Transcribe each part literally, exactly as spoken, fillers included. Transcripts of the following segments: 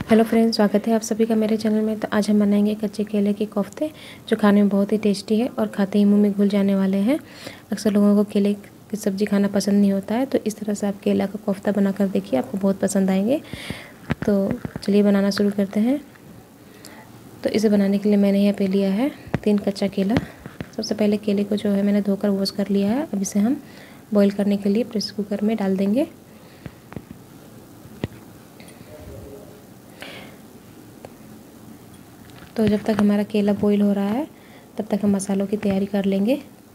Hello friends, स्वागत है आप सभी का मेरे चैनल में। तो आज हम बनाएंगे कच्चे केले के कोफ्ते, जो खाने में बहुत ही टेस्टी है और खाते ही मुंह में घुल जाने वाले हैं। अक्सर लोगों को केले की सब्ज़ी खाना पसंद नहीं होता है, तो इस तरह से आप केला का कोफ्ता बनाकर देखिए, आपको बहुत पसंद आएंगे। तो चलिए बनाना शुरू करते हैं। तो इसे बनाने के लिए मैंने यहाँ पे लिया है तीन कच्चा केला। सबसे पहले केले को जो है मैंने धोकर वॉश कर लिया है। अब इसे हम बॉईल करने के लिए प्रेशर कुकर में डाल देंगे। तो जब तक हमारा केला बॉईल हो रहा है तब तक हम मसालों की तैयारी कर लेंगे।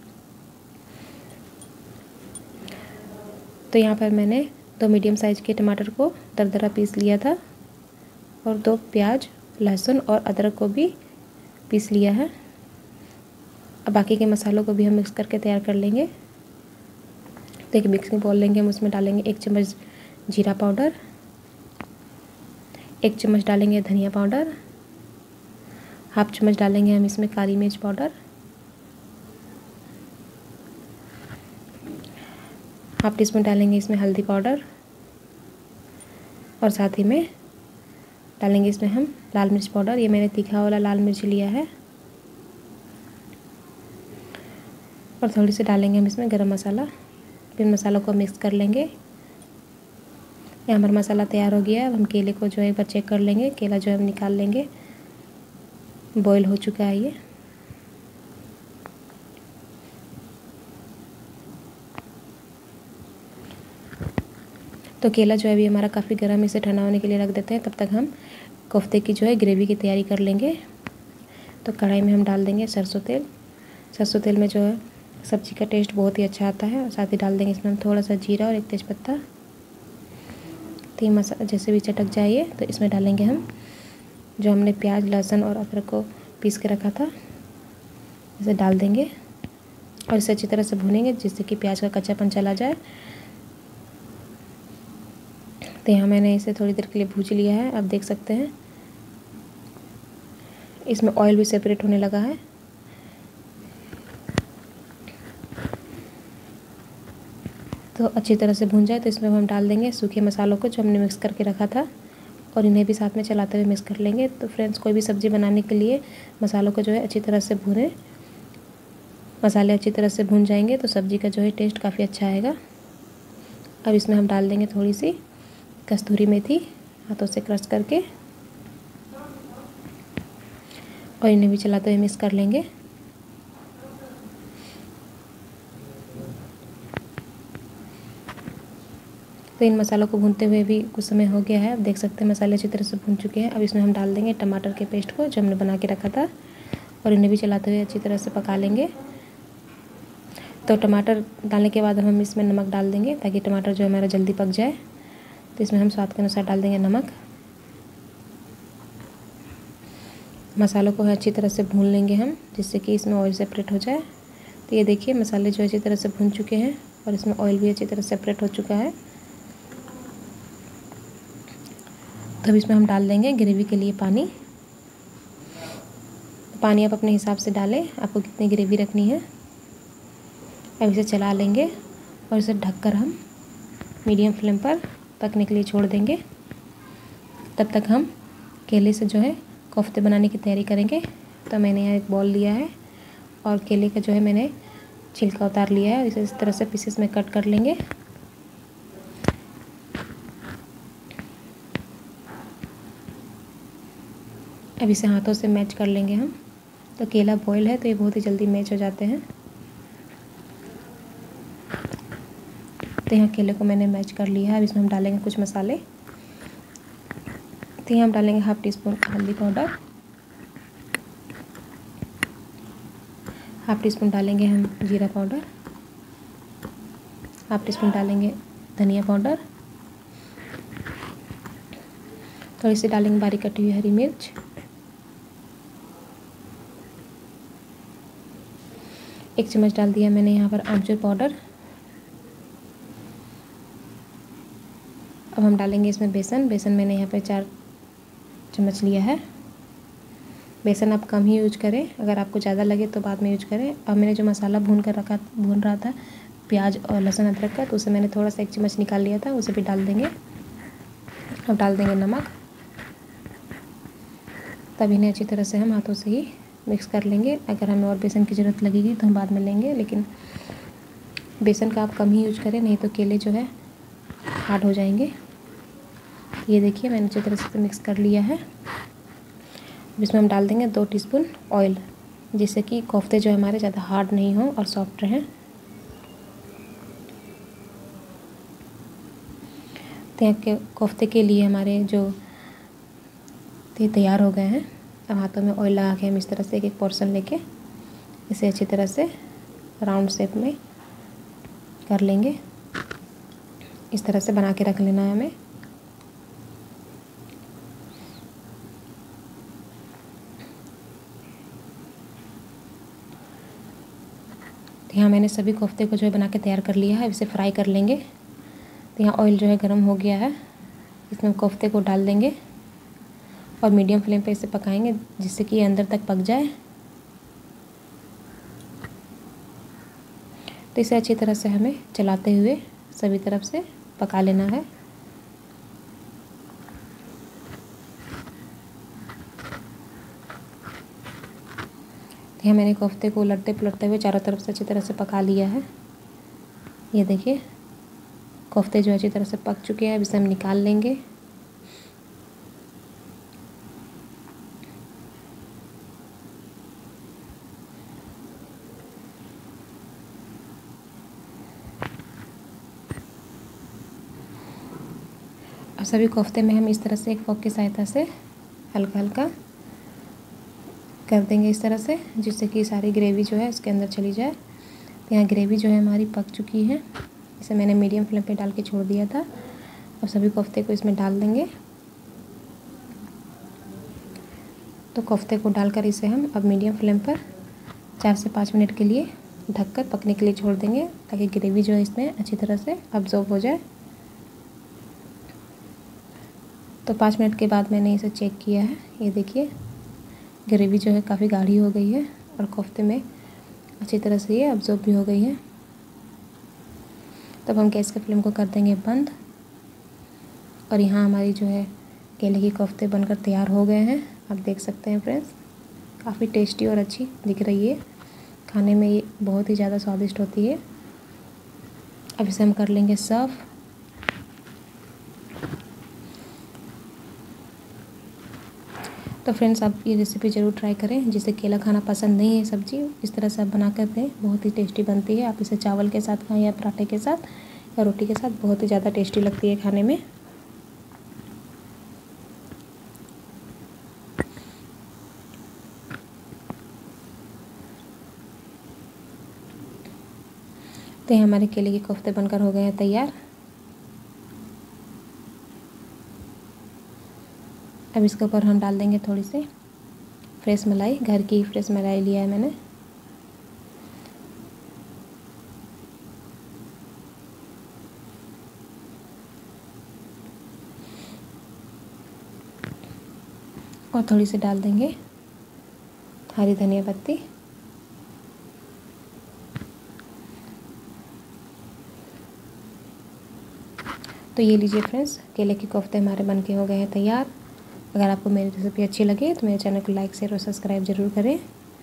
तो यहाँ पर मैंने दो मीडियम साइज़ के टमाटर को दरदरा पीस लिया था और दो प्याज, लहसुन और अदरक को भी पीस लिया है। अब बाकी के मसालों को भी हम मिक्स करके तैयार कर लेंगे। तो एक मिक्सिंग बाउल लेंगे, हम उसमें डालेंगे एक चम्मच जीरा पाउडर, एक चम्मच डालेंगे धनिया पाउडर, हाफ चम्मच डालेंगे हम इसमें काली मिर्च पाउडर, हाफ टी स्पून डालेंगे इसमें हल्दी पाउडर और साथ ही में डालेंगे इसमें हम लाल मिर्च पाउडर। ये मैंने तीखा वाला लाल मिर्च लिया है। और थोड़ी सी डालेंगे हम इसमें गरम मसाला। फिर मसालों को मिक्स कर लेंगे। यहाँ हमारा मसाला तैयार हो गया है। अब हम केले को जो है एक बार चेक कर लेंगे। केला जो है हम निकाल लेंगे, बॉईल हो चुका है ये। तो केला जो है अभी हमारा काफ़ी गर्म, इसे ठंडा होने के लिए रख देते हैं। तब तक हम कोफ्ते की जो है ग्रेवी की तैयारी कर लेंगे। तो कढ़ाई में हम डाल देंगे सरसों तेल। सरसों तेल में जो है सब्ज़ी का टेस्ट बहुत ही अच्छा आता है। और साथ ही डाल देंगे इसमें हम थोड़ा सा जीरा और एक तेज़पत्ता। तो ये मसाला जैसे भी चटक जाइए तो इसमें डालेंगे हम जो हमने प्याज, लहसुन और अदरक को पीस के रखा था, इसे डाल देंगे और इसे अच्छी तरह से भूनेंगे जिससे कि प्याज का कच्चापन चला जाए। तो यहाँ मैंने इसे थोड़ी देर के लिए भूज लिया है। आप देख सकते हैं इसमें ऑयल भी सेपरेट होने लगा है। तो अच्छी तरह से भून जाए तो इसमें हम डाल देंगे सूखे मसालों को जो हमने मिक्स करके रखा था और इन्हें भी साथ में चलाते हुए मिक्स कर लेंगे। तो फ्रेंड्स, कोई भी सब्ज़ी बनाने के लिए मसालों को जो है अच्छी तरह से भूनें। मसाले अच्छी तरह से भून जाएंगे तो सब्ज़ी का जो है टेस्ट काफ़ी अच्छा आएगा। अब इसमें हम डाल देंगे थोड़ी सी कस्तूरी मेथी, हाथों से क्रश करके, और इन्हें भी चलाते हुए मिक्स कर लेंगे। तो इन मसालों को भूनते हुए भी कुछ समय हो गया है। अब देख सकते हैं मसाले अच्छी तरह से भून चुके हैं। अब इसमें हम डाल देंगे टमाटर के पेस्ट को जो हमने बना के रखा था और इन्हें भी चलाते हुए अच्छी तरह से पका लेंगे। तो टमाटर डालने के बाद हम इसमें नमक डाल देंगे ताकि टमाटर जो हमारा जल्दी पक जाए। तो इसमें हम स्वाद के अनुसार डाल देंगे नमक। मसालों को अच्छी तरह से भून लेंगे हम जिससे कि इसमें ऑयल सेपरेट हो जाए। तो ये देखिए मसाले जो अच्छी तरह से भून चुके हैं और इसमें ऑयल भी अच्छी तरह सेपरेट हो चुका है। तो अब इसमें हम डाल देंगे ग्रेवी के लिए पानी। पानी आप अपने हिसाब से डालें, आपको कितनी ग्रेवी रखनी है। अब इसे चला लेंगे और इसे ढककर हम मीडियम फ्लेम पर पकने के लिए छोड़ देंगे। तब तक हम केले से जो है कोफ्ते बनाने की तैयारी करेंगे। तो मैंने यहाँ एक बॉल लिया है और केले का जो है मैंने छिलका उतार लिया है। इसे इस तरह से पीसेस में कट कर लेंगे। अब इसे हाथों से मैच कर लेंगे हम। तो केला बॉयल है तो ये बहुत ही जल्दी मैच हो जाते हैं। तो यहाँ केले को मैंने मैच कर लिया है। अब इसमें हम डालेंगे कुछ मसाले। तो यहाँ हम डालेंगे हाफ टी स्पून हल्दी पाउडर, हाफ टी स्पून डालेंगे हम जीरा पाउडर, हाफ टी स्पून डालेंगे धनिया पाउडर, थोड़ी सी डालेंगे बारीक कटी हुई हरी मिर्च, एक चम्मच डाल दिया मैंने यहाँ पर आमचूर पाउडर। अब हम डालेंगे इसमें बेसन। बेसन मैंने यहाँ पर चार चम्मच लिया है। बेसन आप कम ही यूज करें, अगर आपको ज़्यादा लगे तो बाद में यूज करें। अब मैंने जो मसाला भून कर रखा भून रहा था प्याज और लहसुन अदरक का, तो उसे मैंने थोड़ा सा एक चम्मच निकाल लिया था, उसे भी डाल देंगे। अब डाल देंगे नमक। तब इन्हें अच्छी तरह से हम हाथों से ही मिक्स कर लेंगे। अगर हमें और बेसन की ज़रूरत लगेगी तो हम बाद में लेंगे, लेकिन बेसन का आप कम ही यूज करें, नहीं तो केले जो है हार्ड हो जाएंगे। ये देखिए मैंने अच्छी तरह से मिक्स कर लिया है। अब इसमें हम डाल देंगे दो टीस्पून ऑयल, जिससे कि कोफ्ते जो हमारे ज़्यादा हार्ड नहीं हों और सॉफ्ट रहें। तो यहाँ के कोफ्ते के लिए हमारे जो ये तैयार हो गए हैं। अब हाथों में ऑयल लगा के हम इस तरह से एक एक पोर्शन लेके इसे अच्छी तरह से राउंड शेप में कर लेंगे। इस तरह से बना के रख लेना है हमें। यहाँ मैंने सभी कोफ्ते को जो है बना के तैयार कर लिया है। इसे फ्राई कर लेंगे। तो यहाँ ऑयल जो है गर्म हो गया है, इसमें कोफ्ते को डाल देंगे और मीडियम फ्लेम पे इसे पकाएंगे, जिससे कि ये अंदर तक पक जाए। तो इसे अच्छी तरह से हमें चलाते हुए सभी तरफ से पका लेना है। यहाँ मैंने कोफ्ते को उलटते पुलटते हुए चारों तरफ से अच्छी तरह से पका लिया है। ये देखिए कोफ्ते जो अच्छी तरह से पक चुके हैं। अब इसे हम निकाल लेंगे। और सभी कोफ्ते में हम इस तरह से एक फोक की सहायता से हल्का हल्का कर देंगे इस तरह से, जिससे कि सारी ग्रेवी जो है इसके अंदर चली जाए। तो यहाँ ग्रेवी जो है हमारी पक चुकी है। इसे मैंने मीडियम फ्लेम पे डाल के छोड़ दिया था और सभी कोफ्ते को इसमें डाल देंगे। तो कोफ्ते को डालकर इसे हम अब मीडियम फ्लेम पर चार से पाँच मिनट के लिए ढककर पकने के लिए छोड़ देंगे, ताकि ग्रेवी जो है इसमें अच्छी तरह से अब्जॉर्ब हो जाए। तो पाँच मिनट के बाद मैंने इसे चेक किया है। ये देखिए ग्रेवी जो है काफ़ी गाढ़ी हो गई है और कोफ्ते में अच्छी तरह से ये अब्जॉर्ब भी हो गई है। तब हम गैस के फ्लेम को कर देंगे बंद। और यहाँ हमारी जो है केले की कोफ्ते बनकर तैयार हो गए हैं। आप देख सकते हैं फ्रेंड्स, काफ़ी टेस्टी और अच्छी दिख रही है। खाने में ये बहुत ही ज़्यादा स्वादिष्ट होती है। अब इसे हम कर लेंगे सर्व। तो फ्रेंड्स आप ये रेसिपी ज़रूर ट्राई करें। जिसे केला खाना पसंद नहीं है सब्जी, इस तरह से आप बना कर दें, बहुत ही टेस्टी बनती है। आप इसे चावल के साथ खाएं या पराठे के साथ या रोटी के साथ, बहुत ही ज़्यादा टेस्टी लगती है खाने में। तो ये हमारे केले के कोफ्ते बनकर हो गए हैं तैयार। अब इसके ऊपर हम डाल देंगे थोड़ी सी फ्रेश मलाई। घर की फ्रेश मलाई लिया है मैंने। और थोड़ी सी डाल देंगे हरी धनिया पत्ती। तो ये लीजिए फ्रेंड्स, केले के कोफ्ते हमारे बनके हो गए हैं तैयार। अगर आपको मेरी रेसिपी अच्छी लगे तो मेरे चैनल को लाइक शेयर और सब्सक्राइब ज़रूर करें।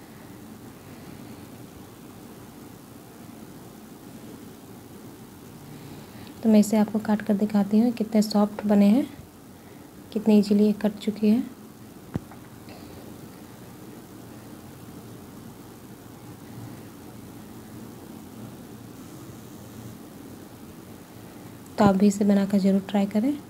तो मैं इसे आपको काट कर दिखाती हूँ कितने सॉफ्ट बने हैं, कितने इजीली ये कट चुके हैं। तो आप भी इसे बनाकर ज़रूर ट्राई करें।